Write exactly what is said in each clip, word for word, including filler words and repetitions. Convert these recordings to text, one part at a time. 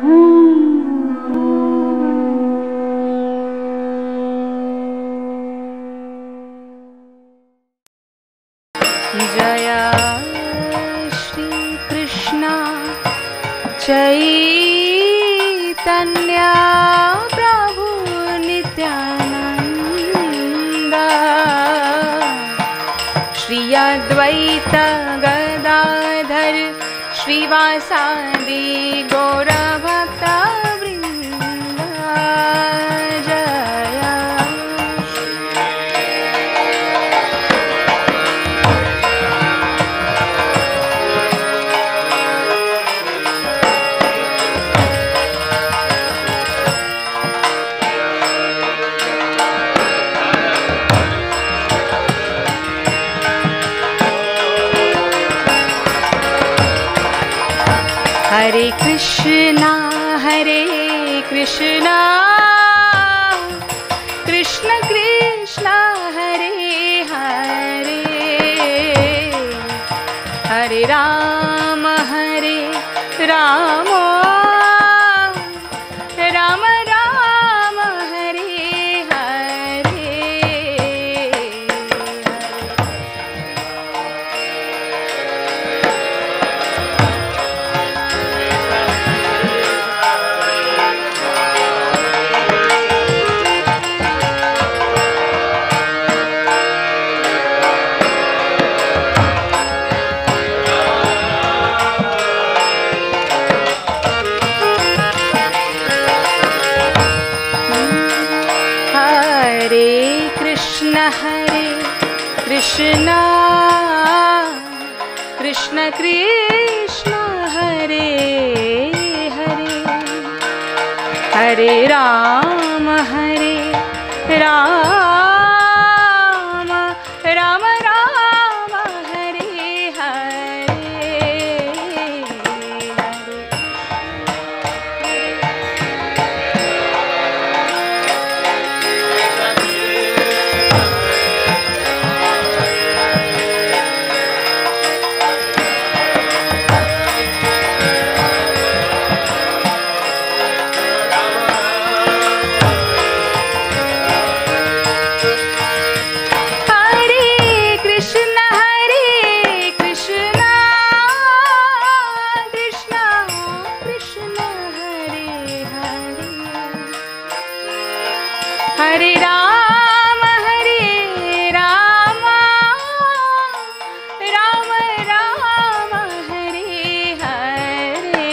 जय श्री कृष्ण चैतन्य प्रभु नित्यानंद श्री अद्वैत गदाधर श्रीवासादि गौर भक्त वृंद। जय हरे कृष्णा हरे कृष्णा कृष्ण कृष्ण हरे हरे हरे राम हरे राम राम राम हरे हरे। हरे कृष्णा कृष्ण कृष्ण हरे हरे हरे राम हरे राम राम राम हरे हरे। हरे राम हरे Ram Ram Ram Hare Hare.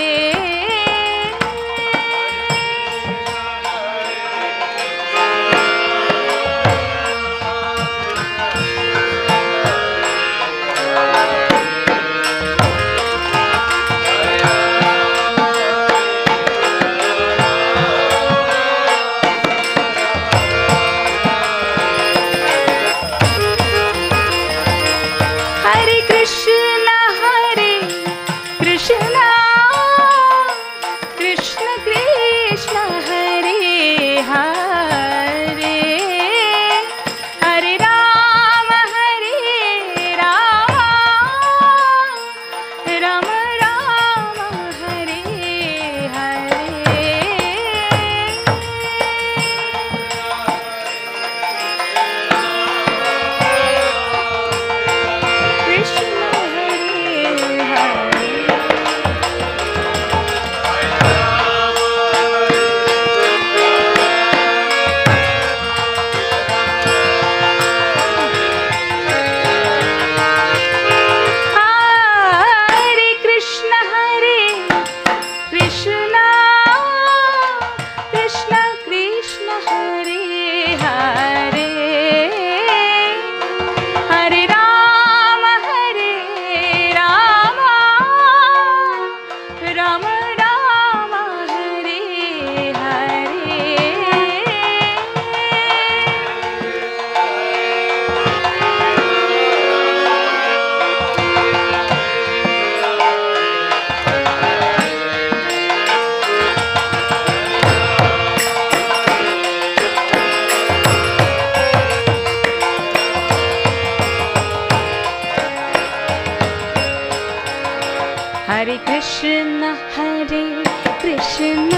Hare Krishna, Hare Krishna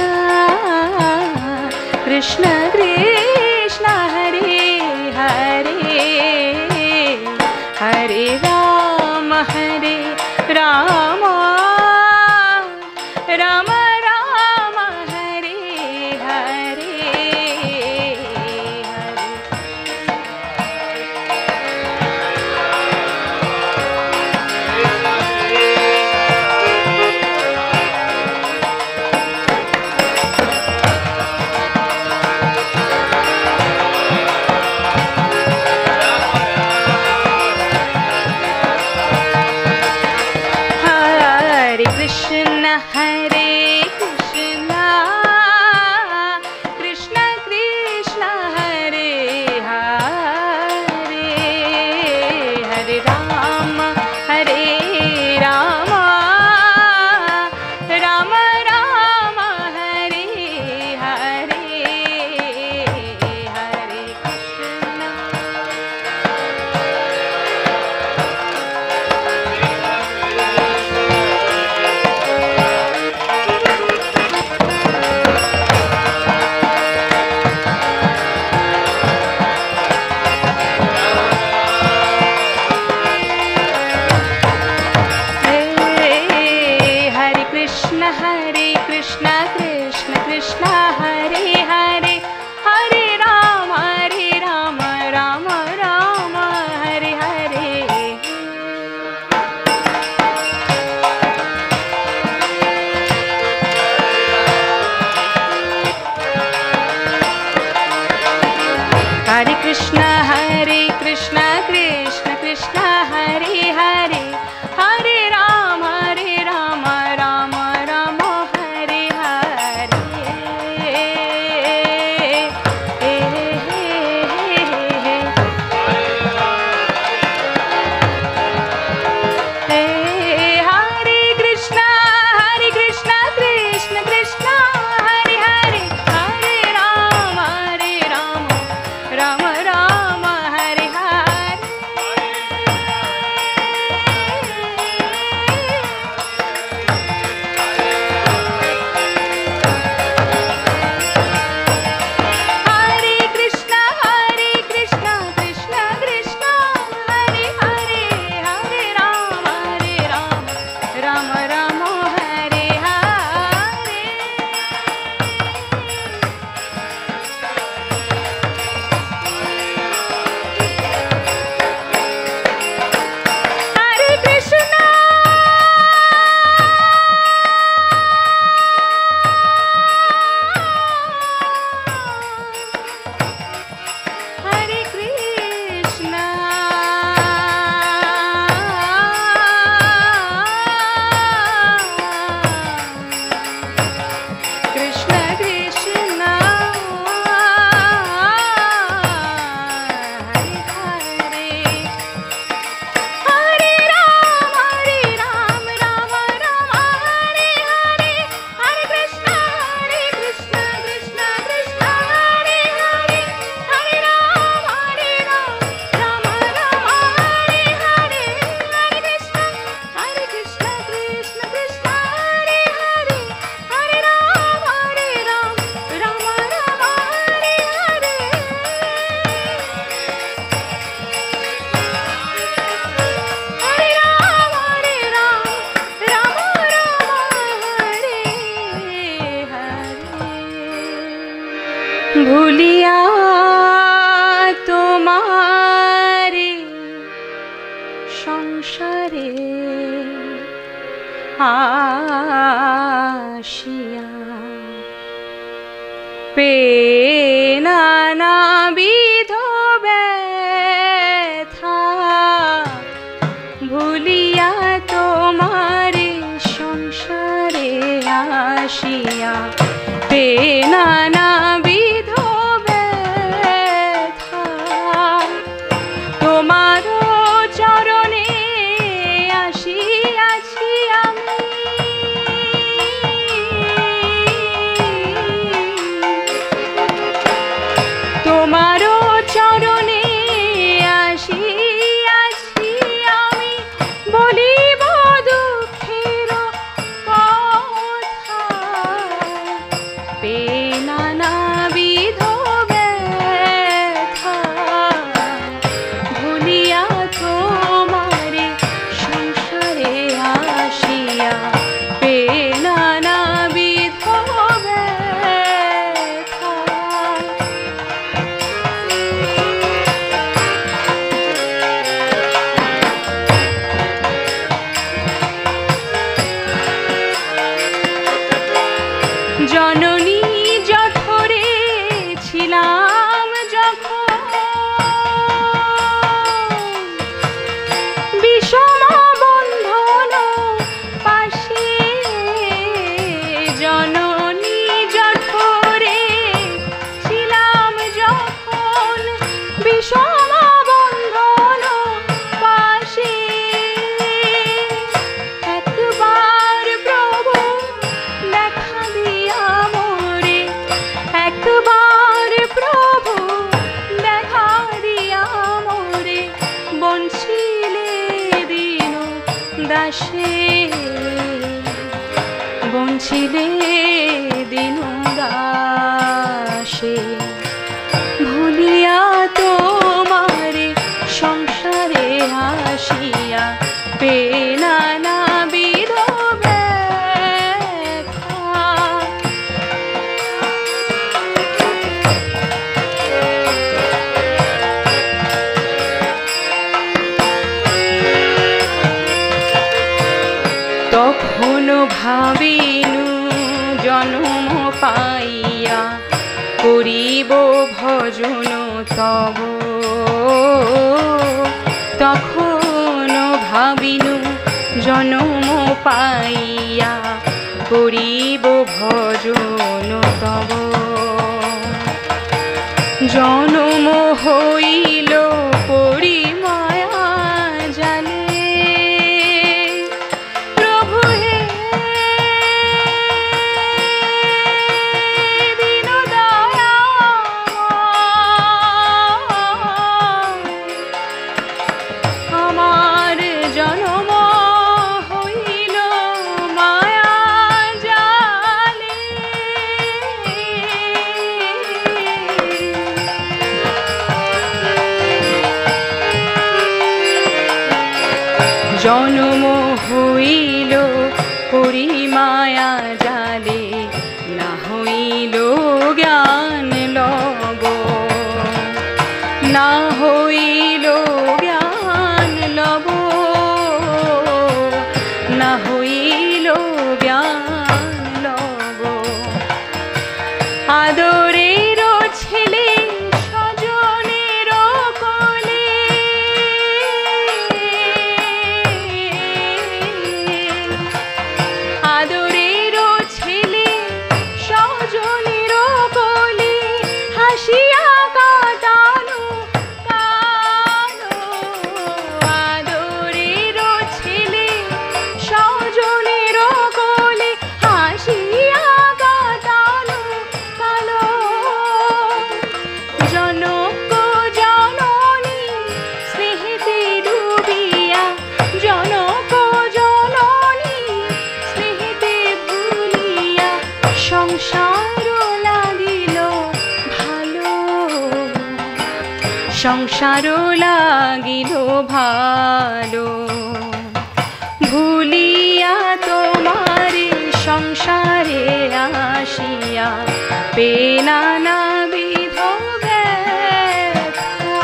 Krishna Krishna Hare Hare Hare Ram हरे राम राम राम हरे हरे कृष्ण हरे कृष्ण कृष्ण कृष्ण हरे हरे हरे राम हरे राम राम राम हरे हरे हरे कृष्ण हरे कृष्ण कृष्ण कृष्ण हरे हरे हरे राम हरे राम राम राम हरे हरे हरे कृष्ण हरे कृष्ण कृष्ण कृष्ण हरे हरे हरे राम हरे राम राम राम हरे हरे हरे कृष्ण हरे कृष्ण कृष्ण कृष्ण हरे हरे हरे राम हरे राम राम राम हरे हरे हरे कृष्ण हरे कृष्ण कृष्ण कृष्ण हरे हरे हरे राम हरे राम राम राम हरे हरे हरे कृष्ण हरे कृष्ण कृष्ण कृष्ण हरे हरे हरे राम हरे राम राम राम हरे हरे हरे कृष्ण हरे कृष्ण कृष्ण कृष्ण हरे हरे हरे राम हरे राम राम राम हरे हरे हरे कृष्ण हरे कृष्ण कृष्ण कृष्ण हरे हरे हरे राम हरे राम राम राम हरे हरे हरे राम हरे राम राम राम हरे हरे भूलिया तुम्हारे संसारे आशिया पे नाना विधो व्यथा भूलिया तुम्हारे संसारे आशिया पे नाना विधो व्यथा তোমারো চরণে আসিয়াছি আমি দাসে বঞ্চিলে দিন দাসে ভুলিয়া তোমারে সংসারে আসিয়া পেনা না বিধ ব্যথা। তখন ভাবিনু জন্ম পাইয়া করিব ভজন তব। তখন ভাবিনু জন্ম পাইয়া করিব ভজন তব। জন্ম হইল পরিমায়া জালে প্রভু হে দীন দয়া আমার জন্ম হইল মায়া জালে। জন্ম হইল পরিমায়া জালে না হইল জ্ঞান লব। না হইল জ্ঞান লব। না হইল জ্ঞান লব। আদরের ছেলে স্বজনের কোলে আদরের ছেলে স্বজনের কোলে হাসিয়া কাটানো কালো। আদরের ছেলে স্বজনের কোলে হাসিয়া কাটানো কালো। জনক জননী স্নেহেতে ডুবিয়া জনক জননী স্নেহেতে ভুলিয়া সংসার লাগিল ভালো। সংসার লাগিল ভালো। ভুলিয়া তোমারে সংসারে আসিয়া পেনা না বিধ ব্যথা।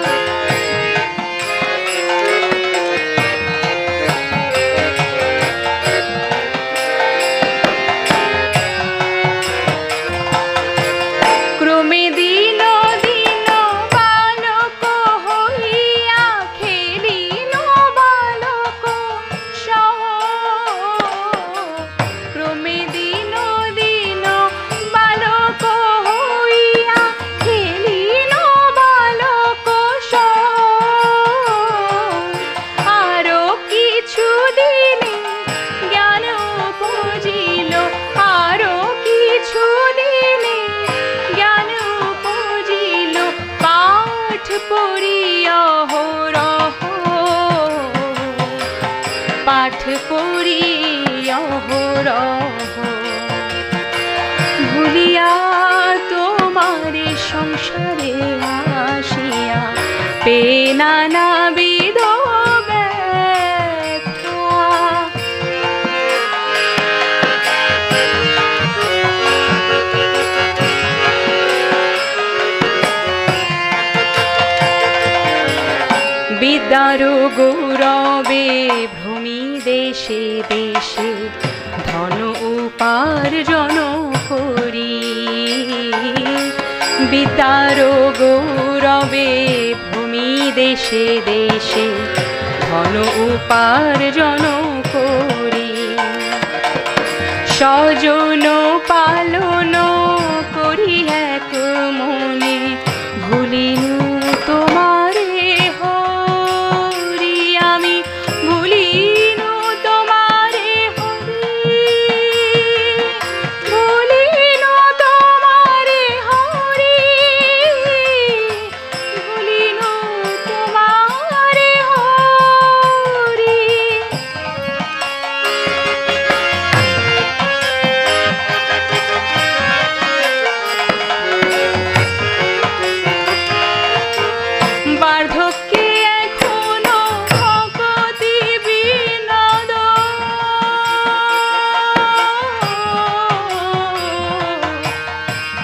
ক্রমে দিন দিন বালক হইয়া খেলিল বালক সহ। ক্রমে দিন দিন বালক হইয়া খেলিল বালক সহ। আরো কিছু দিনে জ্ঞান উপজিল। আরো কিছু দিনে জ্ঞান উপজিল। পাঠ পড়িয়া অহরহ পাঠ পড়িয়া অহরহ। ভুলিয়া তোমারে সংসারে আসিয়া পেনা না বিধ ব্যথা। বিদ্যার গৌরবে ভ্রমি দেশে দেশে ধন উপার্জন করি। বিদ্যার গৌরবে ভূমি দেশে দেশে ধন উপার্জন করি। স্বজন পালন করি এক মনে ভুলিনু তোমারে হরি। আমি ভুলিনু তোমারে হরি। ভুলিনু তোমারে হরি। ভুলিনু তোমারে হরি।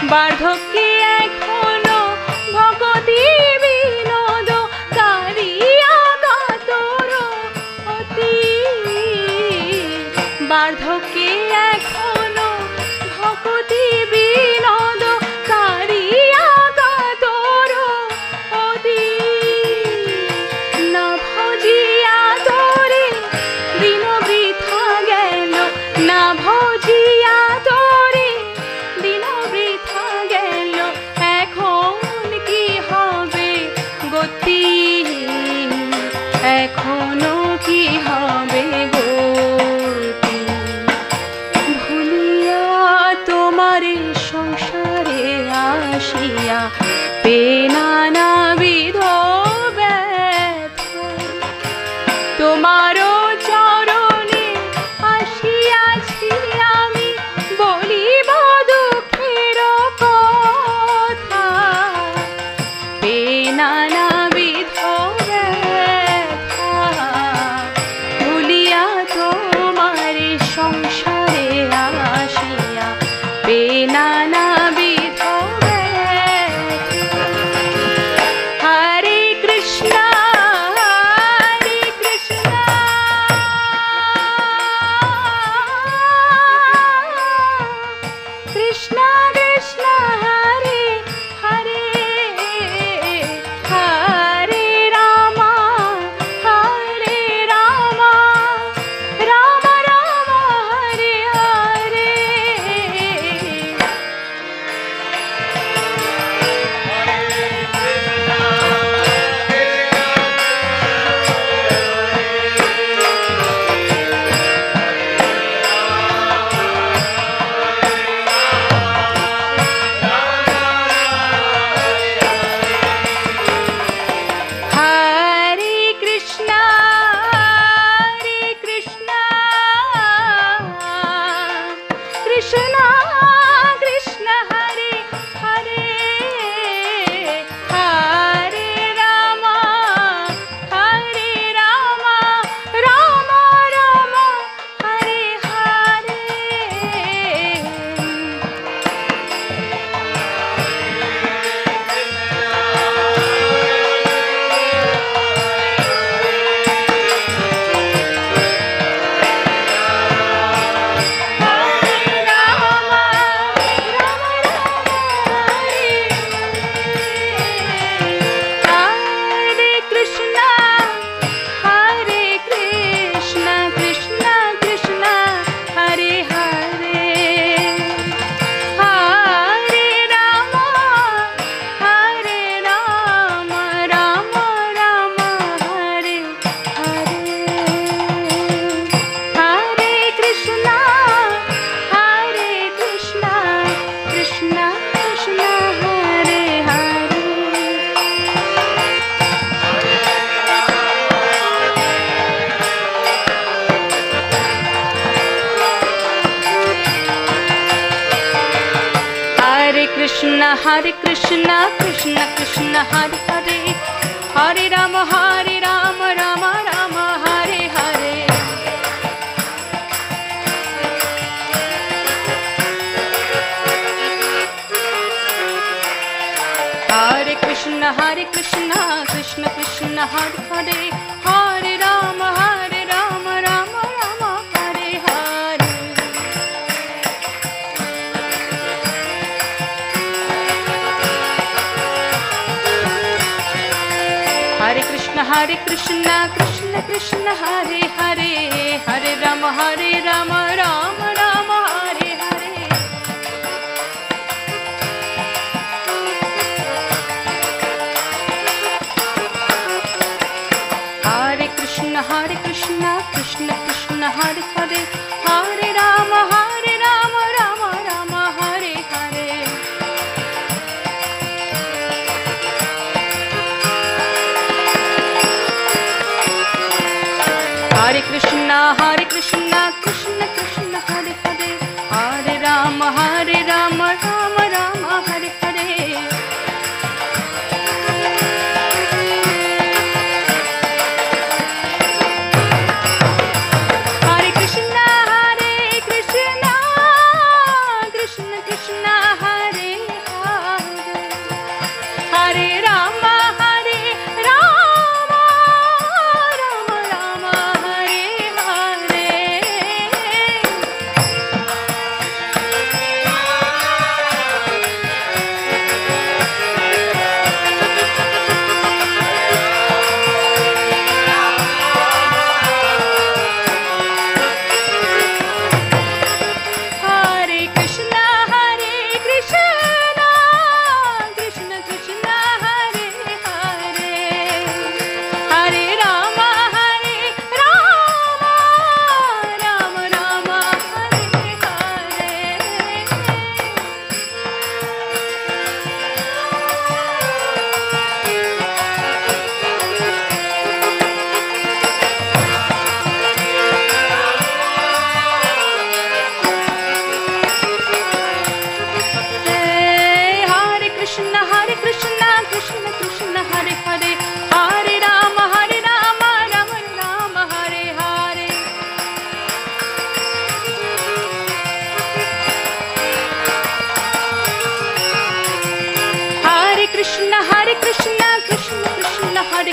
বার্ধক্যে এখনো ভগতি বিনোদ কারিয়া কাতর অতি। বার্ধক্যে এখনো ভগতি বিনোদ কারিয়া কাতর অতি। না ভজিয়া তোরে দিন বৃথা গেল, না ভজিয়া তোরে দিন বৃথা গেল। এখন কি হবে গতি, এখনো কি হবে গতি। ভুলিয়া তোমারে সংসারে আসিয়া পেনানা বিধ ব্যথা। তোমারও চরণে আসিয়াছি আমি বলিব দুঃখের কথা। পেনানা বিধ ব্যথা ভুলিয়া তোমারে সংসারে আসিয়া পেনানা বিধ ব্যথা। হরে কৃষ্ণ হরে কৃষ্ণ কৃষ্ণ কৃষ্ণ হরে হরে হরে রাম হরে রাম রাম রাম হরে হরে। হরে কৃষ্ণ হরে কৃষ্ণ কৃষ্ণ কৃষ্ণ হরে হরে হরে রাম হরে রাম রাম রাম হরে হরে। हरे कृष्ण हरे कृष्ण कृष्ण कृष्ण हरे हरे हरे राम हरे राम राम राम हरे हरे। हरे कृष्ण हरे कृष्ण कृष्ण कृष्ण हरे हरे। हरे कृष्ण हरे कृष्ण कृष्ण कृष्ण हरे हरे हरे राम हरे राम राम राम हरे हरे। हरे कृष्ण हरे कृष्ण कृष्ण कृष्ण हरे हरे हरे राम हरे राम राम राम हरे हरे। हरे कृष्ण हरे कृष्ण कृष्ण कृष्ण हरे हरे हरे राम हरे राम राम राम हरे हरे। हरे कृष्ण हरे कृष्ण कृष्ण कृष्ण हरे हरे हरे राम हरे राम राम राम हरे हरे। हरे कृष्ण हरे कृष्ण कृष्ण कृष्ण हरे हरे हरे राम हरे राम राम राम हरे हरे। हरे कृष्ण हरे कृष्ण कृष्ण कृष्ण हरे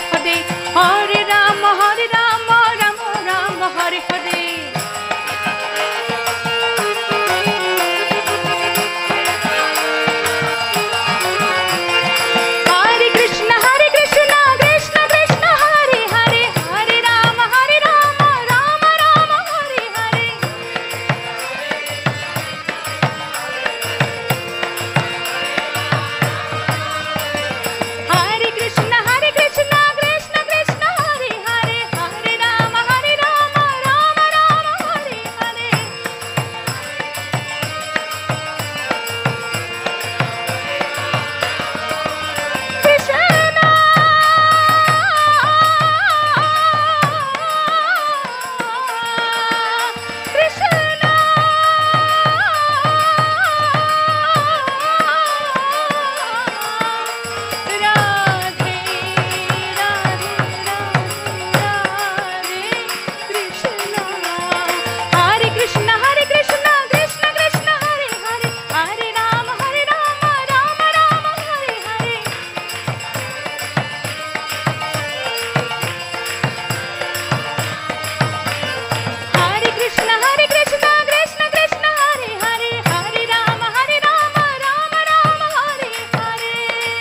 हरे हरे राम हरे राम राम राम हरे हरे हरे कृष्ण हरे कृष्ण कृष्ण कृष्ण हरे हरे हरे राम हरे राम राम राम हरे हरे हरे कृष्ण हरे कृष्ण कृष्ण कृष्ण हरे हरे हरे राम हरे राम राम राम हरे हरे कृष्ण कृष्ण राधे राधे राधे कृष्ण हरे कृष्ण हरे कृष्ण कृष्ण कृष्ण हरे हरे हरे राम हरे राम राम राम हरे हरे हरे कृष्ण हरे कृष्ण कृष्ण कृष्ण हरे हरे हरे राम हरे राम राम राम हरे हरे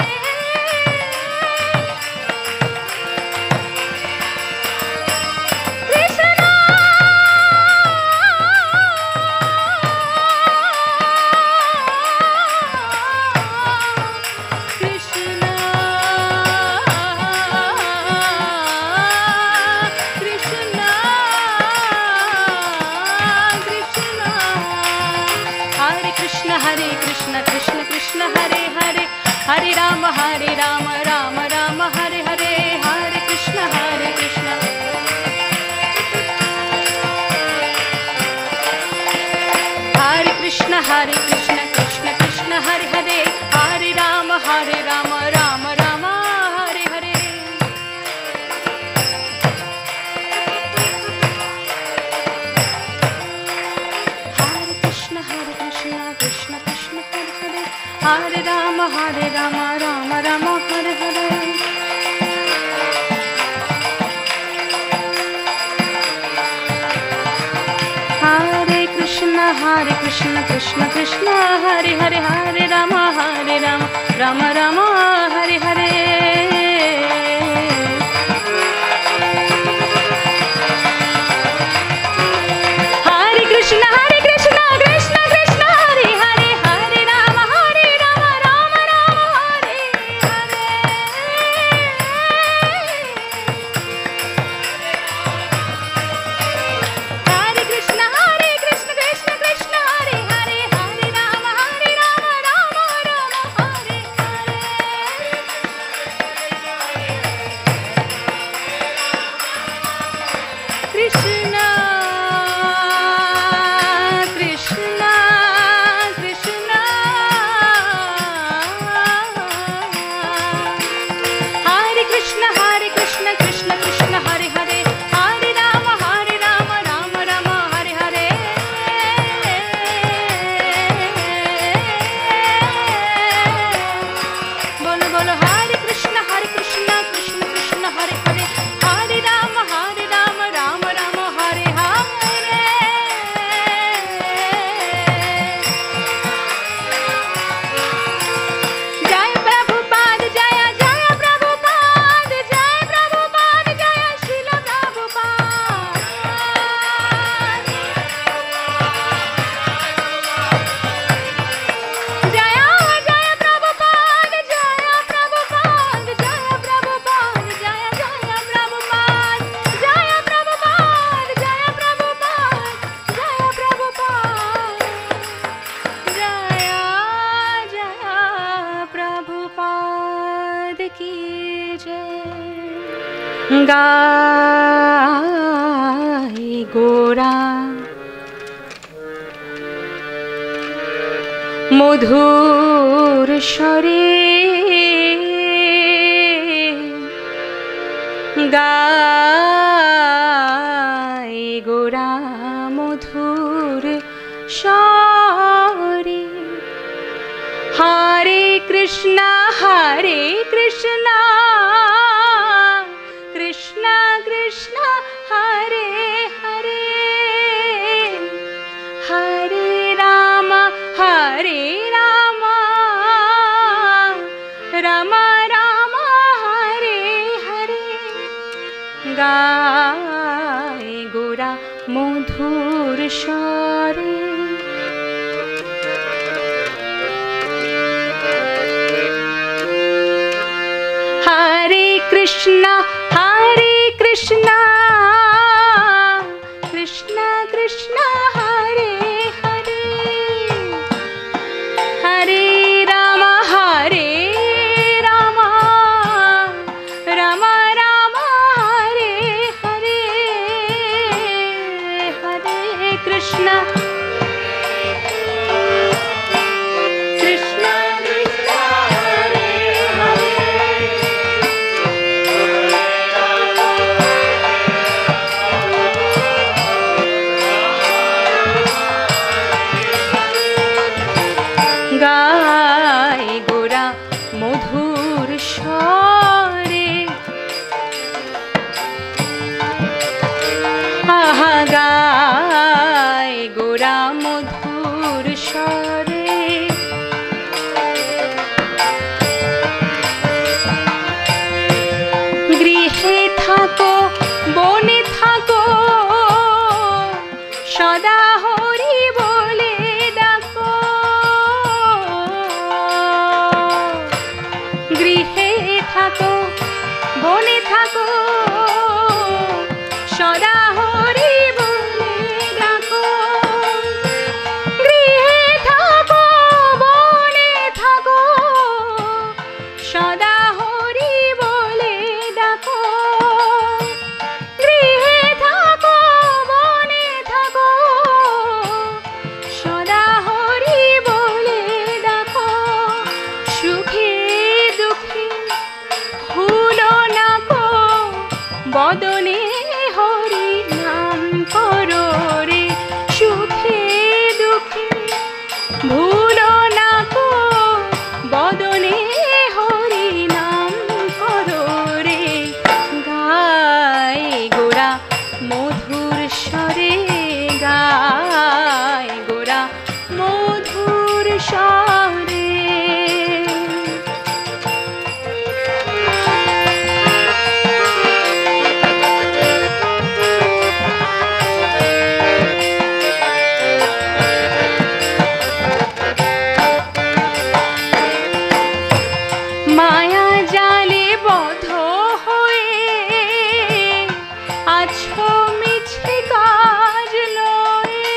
कृष्ण कृष्ण कृष्ण कृष्ण हरे कृष्ण हरे कृष्ण कृष्ण कृष्ण हरे हरे हरे राम हरे राम राम राम हरे हरे हरे कृष्ण हरे कृष्ण हरे कृष्ण हरे कृष्ण कृष्ण कृष्ण हरे हरे हरे राम हरे राम राम राम हरे हरे हरे कृष्ण हरे कृष्ण कृष्ण कृष्ण हरे हरे हरे राम हरे राम राम राम हरे हरे हरे कृष्ण हरे कृष्ण कृष्ण कृष्ण हरे हरे हरे राम हरे राम राम राम हरे हरे हरे कृष्ण हरे कृष्ण कृष्ण कृष्ण हरे हरे हरे राम हरे राम राम राम हरे हरे हरे कृष्ण हरे कृष्ण कृष्ण कृष्ण हरे हरे हरे राम हरे राम राम राम हरे हरे कृष्ण कृष्ण कृष्ण हरे कृष्ण हरे कृष्ण कृष्ण कृष्ण हरे हरे हरे राम हरे राम राम राम हरे हरे बोलो बोलो हरे कृष्ण हरे कृष्ण कृष्ण कृष्ण हरे हरे हरे राम हरे राम राम राम हरे हरे जय प्रभुपाद जय जय प्रभुपाद जय प्रभुपाद जय श्रील प्रभुपाद जय जय प्रभुपाद जय प्रभुपाद जय प्रभुपाद जय जय प्रभुपाद जय प्रभुपाद जय प्रभुपाद जय प्रभुपाद जय जय प्रभुपाद की जय गाय गोरा मधुर स्वरे गाय गोरा मधुर स्वरे हरे कृष्णा हरे कृष्णा हरे राम हरे राम राम राम हरे हरे गाए गोरा मधुर स्वरे हरे कृष्णा हरे कृष्णा कृष्णा कृष्णा हरे हरे हरे राम हरे राम राम राम हरे हरे हरे कृष्णा कृष्णा कृष्णा हरे हरे गाए गोरा मधुर स्वरे आहा गाए गोरा मधुर स्वरे गृहे थाको बने थाको सदा हरि बोले डाको गृहे थाको बने थाको सदा हरि बोले डाको गृहे थाको बने थाको सदा हरि बोले डाको गृहे थाको बने थाको सदा हरि बोले डाको सुखे दुखे भूलो नाको बदने हरि नाम करो रे सुखे दुखे भूलो नाको बदने हरि नाम करो रे गाए गोरा मधुर स्वरे गाए गोरा मधुर स्वरे माया जाले बध हये आछो मिछे काज लये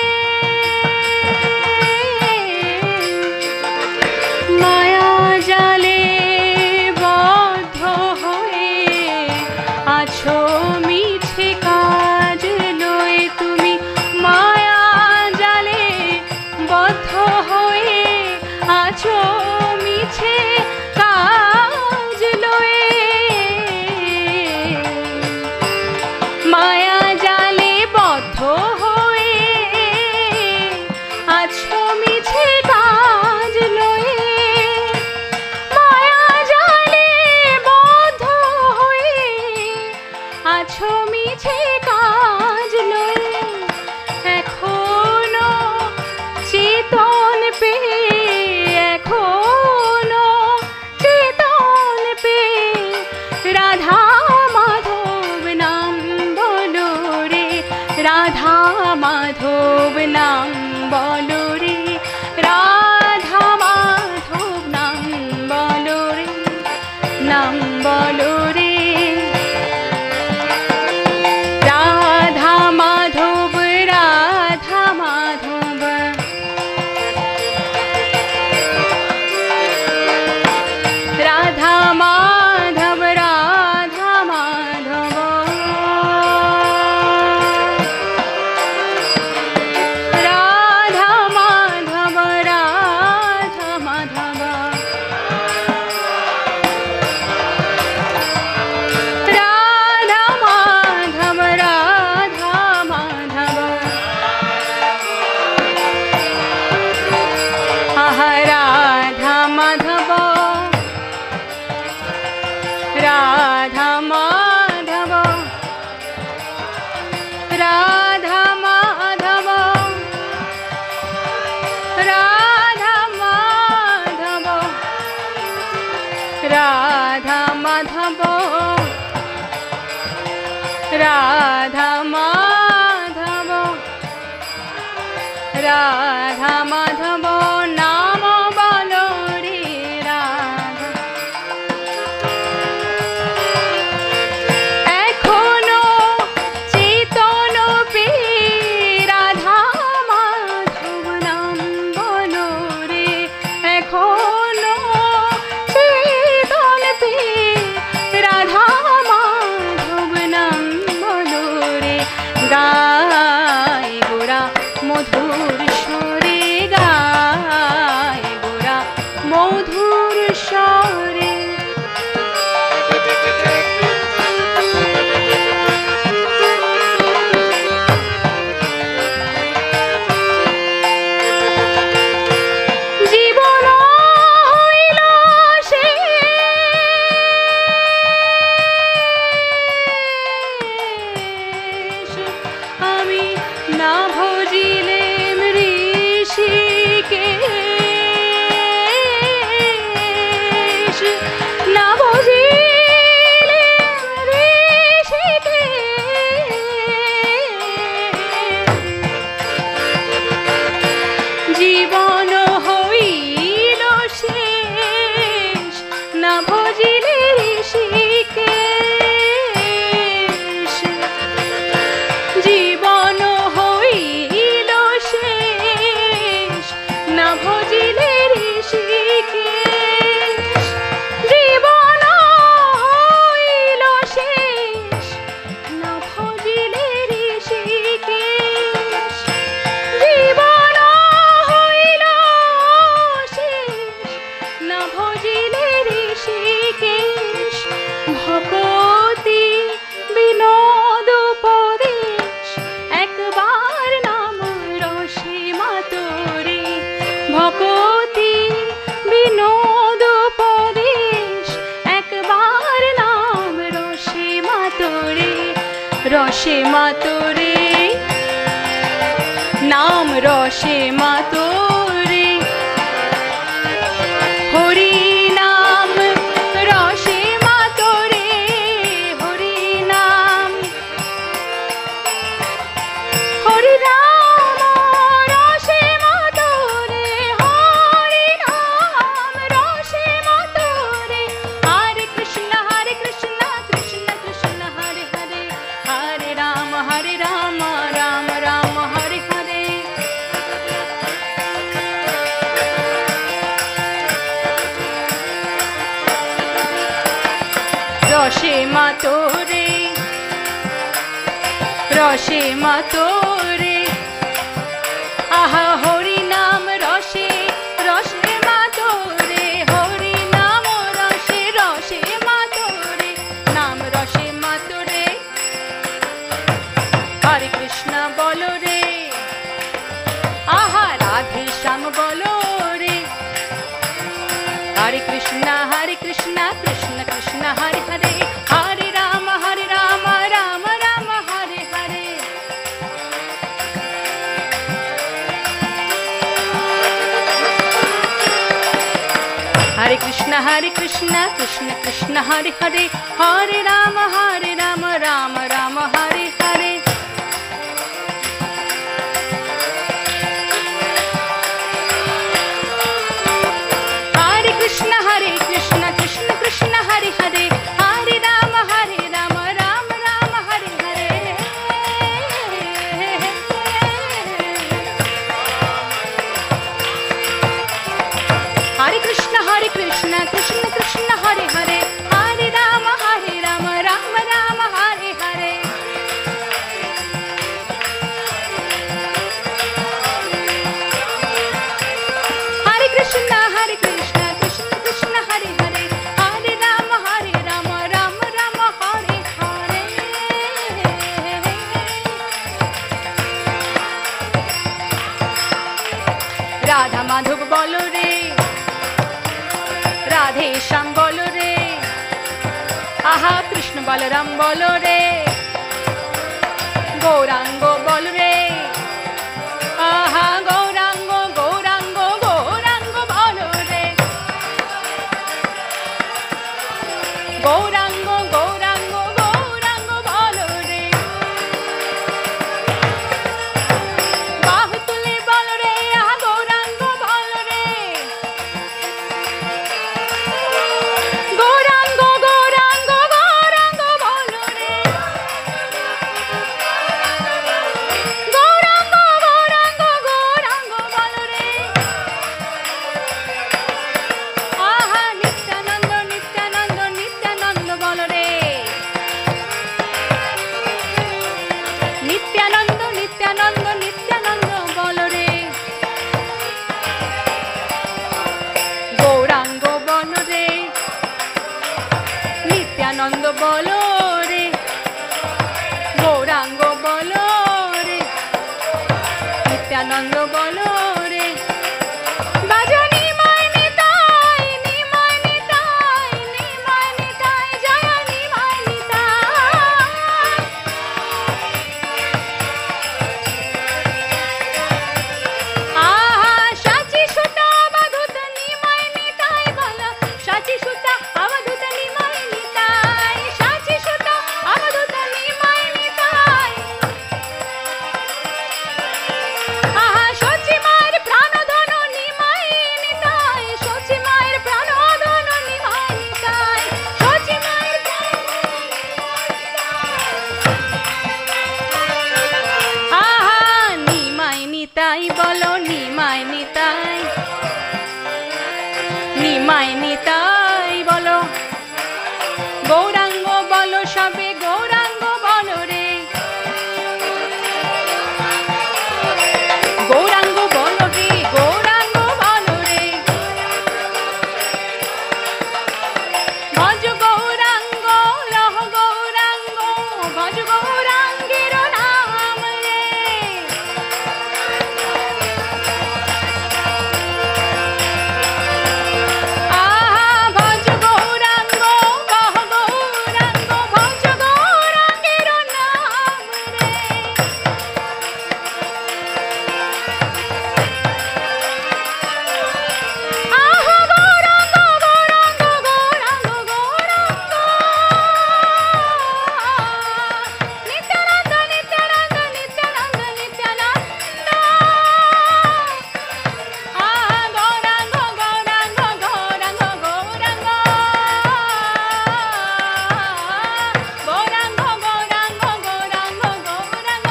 माया जाले बध हये आछो मिछे काज लये तुमी माया जाले बध हये आछो मिछे काज लये माया जाले बद्ध हये आछो मिछे काज लये माया जाले बद्ध हये आछो मिछे काज लये एखोनो चेतन पेये एखोनो चेतन पेये राधा माधव नाम बोलो रे राधा माधव नाम बोलो रे राधा माधव नाम बोलो रे नाम बोलो रे राधा माधव राधा माधव राधा माधव राधा माधव राधा রাধা মাধব রাধা মাধব নাম বলো রে রাধা। এখনো চেতন পে রাধা মাধব নাম বলো রে, এখনো চেতন পে রাধা মাধব নাম বলো রে। গায় গোরা মধুর স্বরে, গায় গোরা মধুর স্বরে। জীবন হইল শেষ, আমি না ভজিলে ঋষিকেশ, না ভজিলে ঋষিকেশ। জীবন হইল শেষ, না ভজিলে ঋষিকেশ। জীবন হইল শেষ, না ভজিলে ঋষিকেশ। জীবন হইল শেষ, না ভজিলে ঋষিকেশ। জীবন হইল শেষ, না ভজিলে ঋষিকেশ। ভকতি বিনোদ উপদেশ একবার নাম রসে মাতরে, ভকতি বিনোদ উপদেশ একবার নাম রসে মাতরে। রসে মাতরে নাম রসে মাতরে, হরি নাম রসে মাতরে, হরি নাম হরি নাম রসে মাতরে, হরি নাম রসে মাতরে। হরে কৃষ্ণ হরে কৃষ্ণ কৃষ্ণ কৃষ্ণ হরে হরে, হরে রাম হরে রাম রাম রাম হরে হরে। রসে মাতরে রসে মাতরে, আহা হরি নাম রসে রসে মাতরে, হরি নাম রসে রসে মাতরে, নাম রসে মাতরে। হরে কৃষ্ণ বলো রে, আহা রাধে শ্যাম বলো রে। হরে কৃষ্ণ হরে কৃষ্ণ কৃষ্ণ কৃষ্ণ হরে হরে, হরে রাম হরে রাম রাম রাম হরে হরে। हरे कृष्ण हरे कृष्ण कृष्ण कृष्ण हरे हरे, हरे राम हरे राम राम राम हरे हरे। हरे कृष्ण हरे कृष्ण कृष्ण कृष्ण हरे हरे, हरे राम हरे राम राम राम हरे हरे। हरे कृष्ण हरे कृष्ण कृष्ण कृष्ण हरे हरे, हरे राम हरे राम राम राम हरे हरे। हरे कृष्ण हरे कृष्ण कृष्ण कृष्ण हरे हरे, हरे राम हरे राम राम राम हरे हरे। राधा माधव बोलो रे, राधे श्याम बोलो रे, आहा कृष्ण बलराम बोलो रे, गौरांग बोलो रे, आहा गौरांग गौरांग गौरांग बोलो रे, गौरांग गौरांग गौरांग बोलो रे, নিত্যানন্দ বলো রে, গৌরাঙ্গ বলো রে, নিত্যানন্দ বলো রে, বাজো নিমাই নিতাই, নিমাই নিতাই, নিমাই নিতাই, জয় নিমাই নিতাই। আহা সাচি সুতা অবধূত নিমাই নিতাই বলো, সাচি সুতা অবধূত নিমাই নিতাই, সাচি সুতা অবধূত নিমাই নিতাই। আহা সচি মায়ের প্রাণধন নিমাই নিতাই, সচি মায়ের প্রাণধন নিমাই নিতাই, সচি মায়ের আহা নিমাই নিতাই বলো, নিমাই নিতাই, নিমাই নিতাই বলো, গৌরাঙ্গ বলো সবে, গৌরাঙ্গ বলো রে, গৌরাঙ্গ বলো রে, গৌরাঙ্গ বলো রে, ভজ গৌরাঙ্গ লহ গৌরাঙ্গ, ভজ গৌরাঙ্গের নাম রে। আহা ভজ গৌরাঙ্গ কহ গৌরাঙ্গ, ভজ গৌরাঙ্গের নাম রে। আহা গৌরাঙ্গ গৌরাঙ্গ গৌরাঙ্গ গৌরাঙ্গ, নিত্যানন্দ নিত্যানন্দ নিত্যানন্দ নিত্যানন্দ। আহা গৌরাঙ্গ গৌরাঙ্গ গৌরাঙ্গ গৌরাঙ্গ, গৌরাঙ্গ গৌরাঙ্গ গৌরাঙ্গ গৌরাঙ্গ, গৌরাঙ্গ গৌরাঙ্গ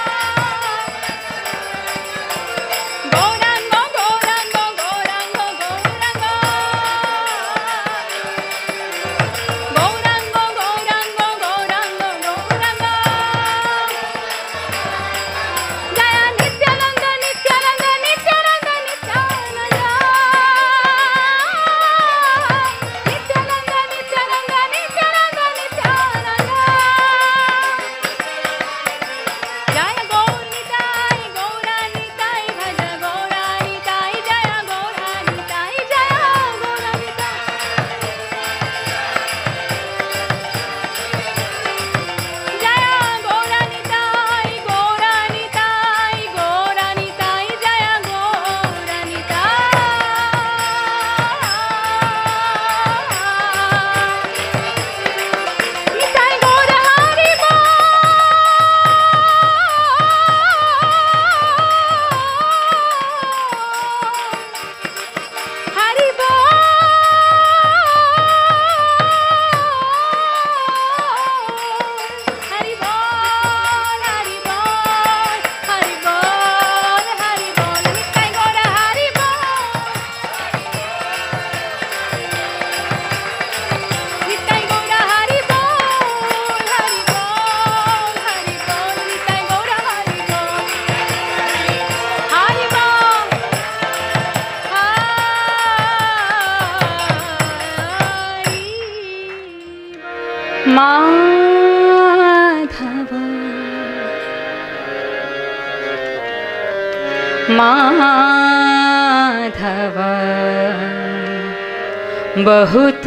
গৌরাঙ্গ গৌরাঙ্গ, গৌরাঙ্গ গৌরাঙ্গ গৌরাঙ্গ গৌরাঙ্গ। জয় নিত্যানন্দ নিত্যানন্দ নিত্যানন্দ নিত্যানন্দ, নিত্যানন্দ নিত্যানন্দ নিত্যানন্দ নিত্যানন্দ। জয় গৌর নিতাই, গৌরা নিতাই, ভজ গৌরা নিতাই, জয় গৌরা নিতাই, জয় গৌরা নিতাই। জয় গৌরা নিতাই, গৌরা নিতাই, গৌরা নিতাই, জয় গৌরা নিতাই। নিতাই গৌর হরি বল, হরি বল, হরি বল, হরি বল, হরি বল, হরি বল, নিতাই গৌর হরি বল, নিতাই গৌর হরি বল, হরি বল, হরি বল, নিতাই গৌর হরি বল, হরি বল। মাধব माधव बहुत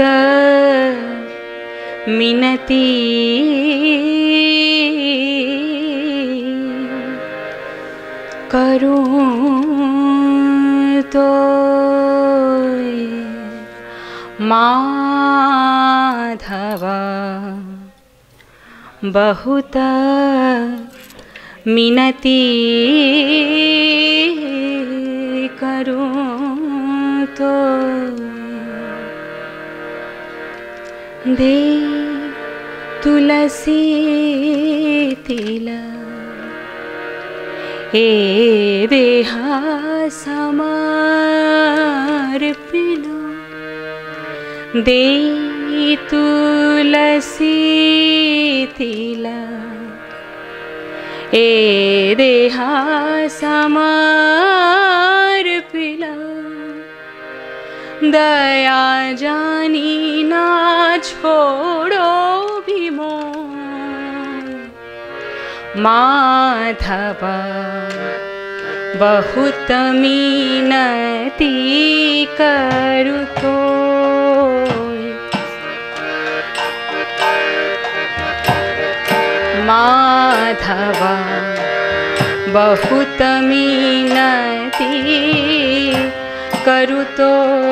मिनती करूं तो माधव बहुत मिनती करूं तो दे तुलसी तिलक ए देहा समर्पिलो दे तुलसी तिलक ए देहा समर्पिलो दया जानी ना छोड़ो भी मोह, माधव बहुत मीनती करू तो। माधव बहुत मीनती करू तो,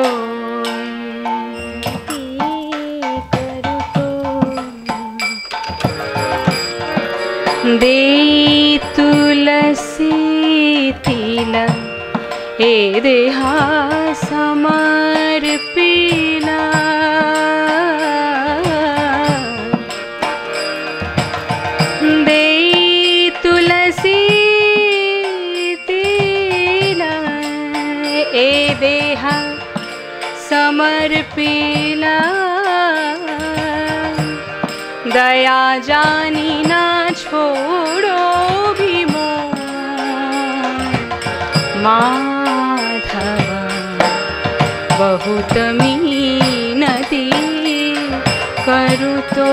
दे तुलसी तिलक ए देहा समर्पिला, दे तुलसी तिलक ए देहा समर्पिला, दया जानी ना छोड़ो भी मोह, माधव बहुत मीनती करू तो।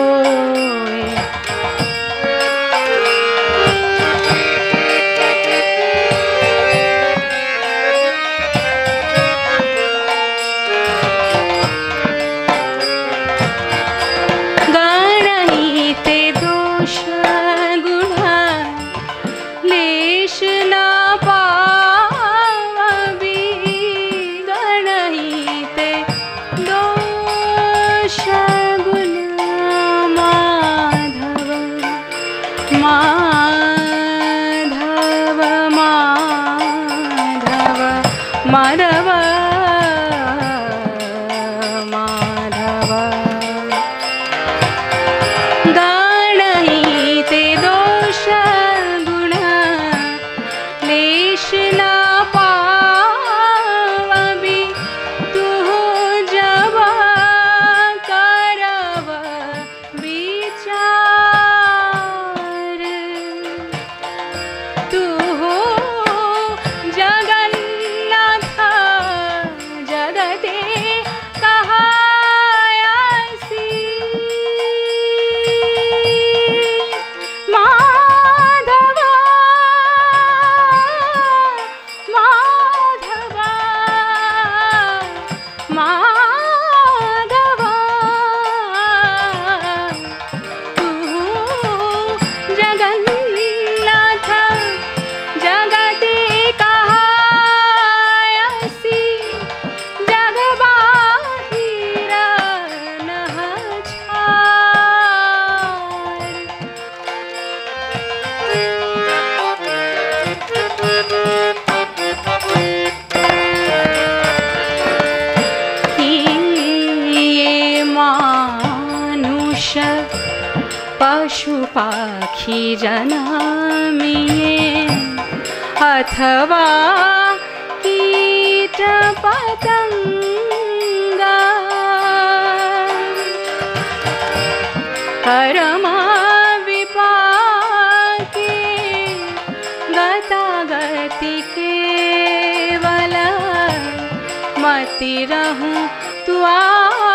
माधव माधव माधव माधव, गणहिते दोष गुण लेश न पावबि, तू जब करब विचार, तू जगन्नाथ जगते कहायसी, माधव माधव माधव, तू जगन्नाथ जगते कहायसी, जग बाहिर नह छाड़, ये मानुष पशु पाखी जन्मिए, अथवा कीट पतंगा, कर्म विपाके गतागति केवल, मति रहूं तू आ